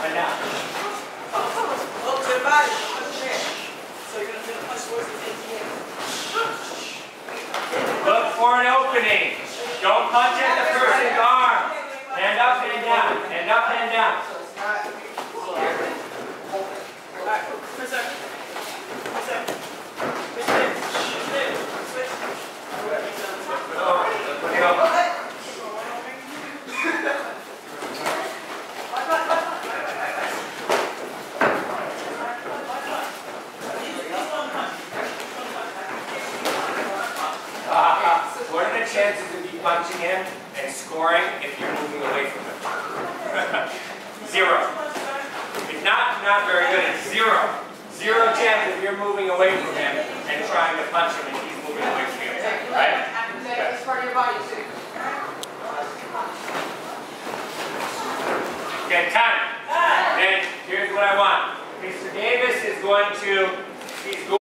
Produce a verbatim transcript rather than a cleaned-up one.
and down. Look to the body, punch there. So you're going to punch towards the A T M. Look for an opening. Don't punch at the person's arm. Hand up, hand down. Hand up, hand down. What are the chances of you punching him and scoring if you're moving away from him? Zero. It's not, not very good. It's zero. Zero chance if you're moving away from him and trying to punch him and he's moving away from you. Right? That's part of your body too. Okay, time. Then here's what I want. Mister Davis is going to, he's going